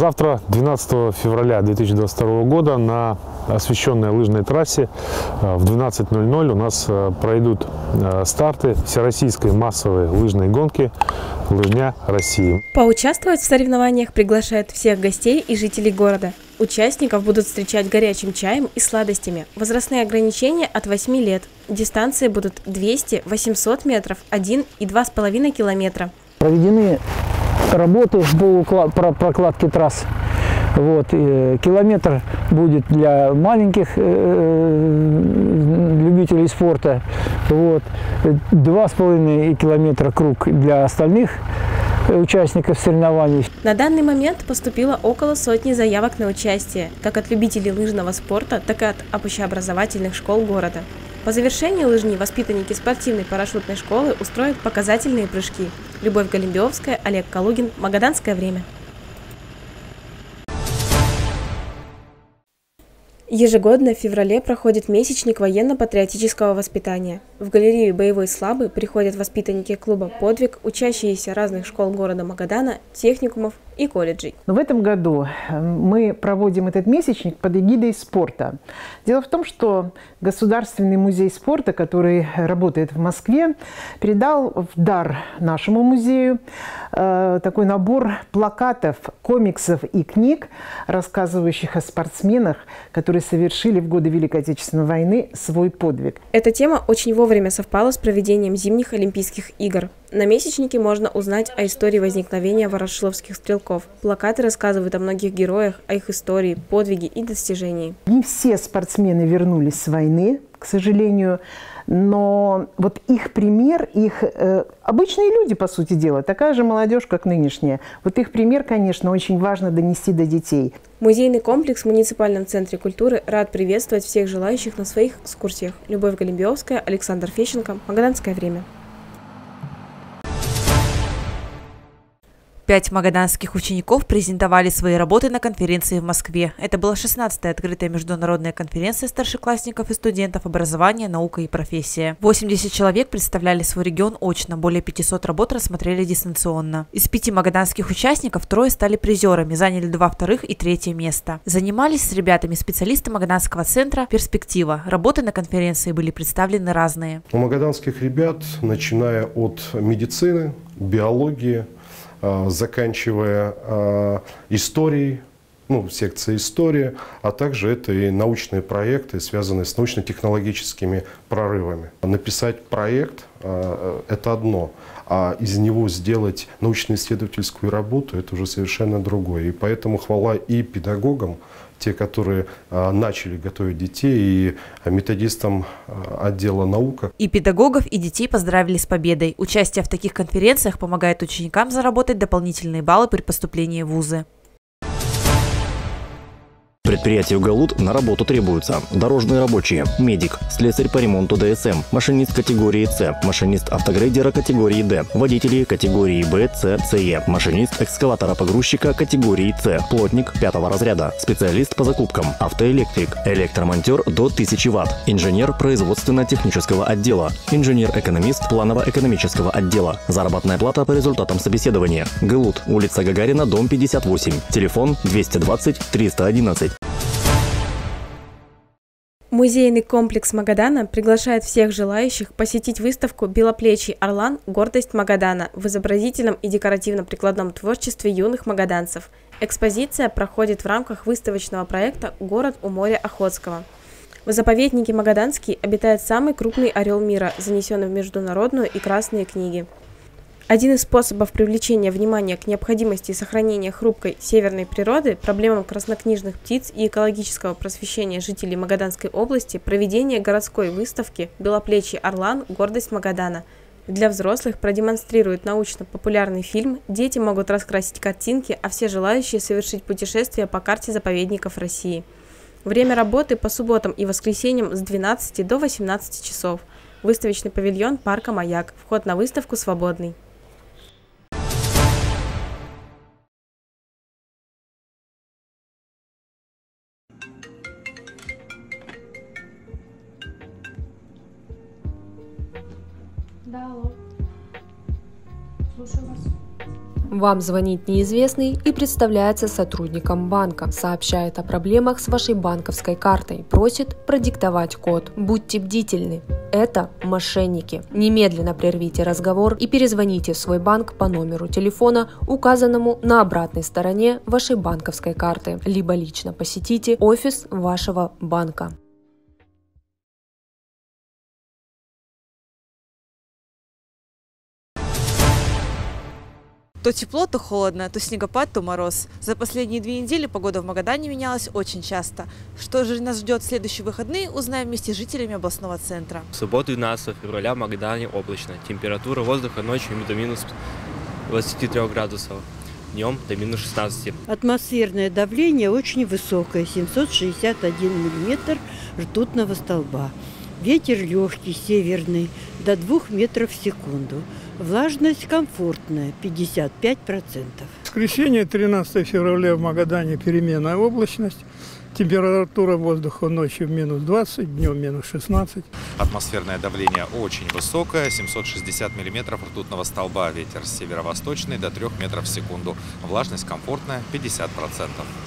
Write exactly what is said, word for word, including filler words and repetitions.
Завтра, двенадцатого февраля две тысячи двадцать второго года, на освещенной лыжной трассе в двенадцать ноль ноль у нас пройдут старты всероссийской массовой лыжной гонки «Лыжня России». Поучаствовать в соревнованиях приглашают всех гостей и жителей города. Участников будут встречать горячим чаем и сладостями. Возрастные ограничения от восьми лет. Дистанции будут двести, восемьсот метров, один и два с половиной километра. Проведены работы по прокладке трасс. Вот, километр будет для маленьких э, любителей спорта. Вот, два с половиной километра круг для остальных участников соревнований. На данный момент поступило около сотни заявок на участие, как от любителей лыжного спорта, так и от общеобразовательных школ города. По завершении лыжни воспитанники спортивной парашютной школы устроят показательные прыжки. Любовь Голембиевская, Олег Калугин, Магаданское время. Ежегодно в феврале проходит месячник военно-патриотического воспитания. В галерею «Боевой славы» приходят воспитанники клуба «Подвиг», учащиеся разных школ города Магадана, техникумов и колледжей. В этом году мы проводим этот месячник под эгидой спорта. Дело в том, что Государственный музей спорта, который работает в Москве, передал в дар нашему музею э, такой набор плакатов, комиксов и книг, рассказывающих о спортсменах, которые совершили в годы Великой Отечественной войны свой подвиг. Эта тема очень вовремя совпала с проведением зимних Олимпийских игр. На месячнике можно узнать о истории возникновения ворошиловских стрелков. Плакаты рассказывают о многих героях, о их истории, подвиге и достижении. Не все спортсмены вернулись с войны, к сожалению, но вот их пример, их э, обычные люди, по сути дела, такая же молодежь, как нынешняя. Вот их пример, конечно, очень важно донести до детей. Музейный комплекс в муниципальном центре культуры рад приветствовать всех желающих на своих экскурсиях. Любовь Голембиевская, Александр Фещенко, Магаданское время. Пять магаданских учеников презентовали свои работы на конференции в Москве. Это была шестнадцатая открытая международная конференция старшеклассников и студентов образования, наука и профессия. восемьдесят человек представляли свой регион очно, более пятисот работ рассмотрели дистанционно. Из пяти магаданских участников трое стали призерами, заняли два вторых и третье место. Занимались с ребятами специалисты Магаданского центра «Перспектива». Работы на конференции были представлены разные. У магаданских ребят, начиная от медицины, биологии, заканчивая э, историей, ну, секция истории, а также это и научные проекты, связанные с научно-технологическими прорывами. Написать проект э, – это одно, а из него сделать научно-исследовательскую работу – это уже совершенно другое. И поэтому хвала и педагогам, те, которые а, начали готовить детей, и методистам а, отдела наука. И педагогов, и детей поздравили с победой. Участие в таких конференциях помогает ученикам заработать дополнительные баллы при поступлении в вузы. Предприятию «Галут» на работу требуются дорожные рабочие, медик, слесарь по ремонту ДСМ, машинист категории С, машинист автогрейдера категории Д, водители категории Б, С, С, машинист экскаватора-погрузчика категории С, плотник пятого разряда, специалист по закупкам, автоэлектрик, электромонтер до тысячи ватт, инженер производственно-технического отдела, инженер-экономист планово-экономического отдела. Заработная плата по результатам собеседования. «Галут», улица Гагарина, дом пятьдесят восемь, телефон двести двадцать триста одиннадцать. Музейный комплекс Магадана приглашает всех желающих посетить выставку «Белоплечий орлан. Гордость Магадана» в изобразительном и декоративно-прикладном творчестве юных магаданцев. Экспозиция проходит в рамках выставочного проекта «Город у моря Охотского». В заповеднике Магаданский обитает самый крупный орел мира, занесенный в международную и красные книги. Один из способов привлечения внимания к необходимости сохранения хрупкой северной природы, проблемам краснокнижных птиц и экологического просвещения жителей Магаданской области – проведение городской выставки «Белоплечий орлан. Гордость Магадана». Для взрослых продемонстрируют научно-популярный фильм, дети могут раскрасить картинки, а все желающие совершить путешествие по карте заповедников России. Время работы по субботам и воскресеньям с двенадцати до восемнадцати часов. Выставочный павильон парка «Маяк». Вход на выставку свободный. Да, алло. Слушаю вас. Вам звонит неизвестный и представляется сотрудником банка, сообщает о проблемах с вашей банковской картой, просит продиктовать код. Будьте бдительны. Это мошенники. Немедленно прервите разговор и перезвоните в свой банк по номеру телефона, указанному на обратной стороне вашей банковской карты, либо лично посетите офис вашего банка. То тепло, то холодно, то снегопад, то мороз. За последние две недели погода в Магадане менялась очень часто. Что же нас ждет в следующие выходные, узнаем вместе с жителями областного центра. В субботу двенадцатого февраля в Магадане облачно. Температура воздуха ночью до минус двадцати трёх градусов, днем до минус шестнадцати. Атмосферное давление очень высокое, семьсот шестьдесят один миллиметр ртутного столба. Ветер легкий, северный, до двух метров в секунду. Влажность комфортная, пятьдесят пять процентов. Воскресенье, тринадцатого февраля в Магадане переменная облачность. Температура воздуха ночью минус двадцать, днем минус шестнадцать. Атмосферное давление очень высокое, семьсот шестьдесят миллиметров ртутного столба. Ветер северо-восточный до трёх метров в секунду. Влажность комфортная, пятьдесят процентов.